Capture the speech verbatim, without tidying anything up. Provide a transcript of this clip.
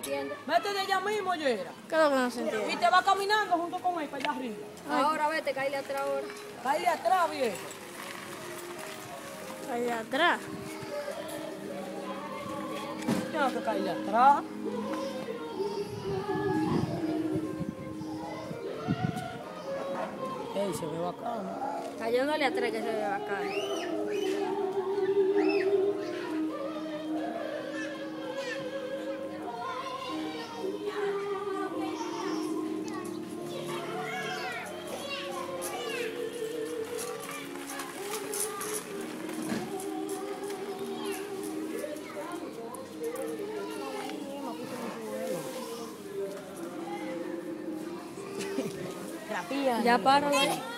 entiende. Vete de allá mismo, Yera. ¿Qué es lo que no se entiende? Y te va caminando junto con él para allá arriba. Ahora vete, caíle atrás ahora. Cállate atrás, viejo. Ahí de atrás. Tienes que caerle atrás. Ey, se ve bacano. Cayéndole atrás que se ve bacán. La pilla. Ya páralo ahí.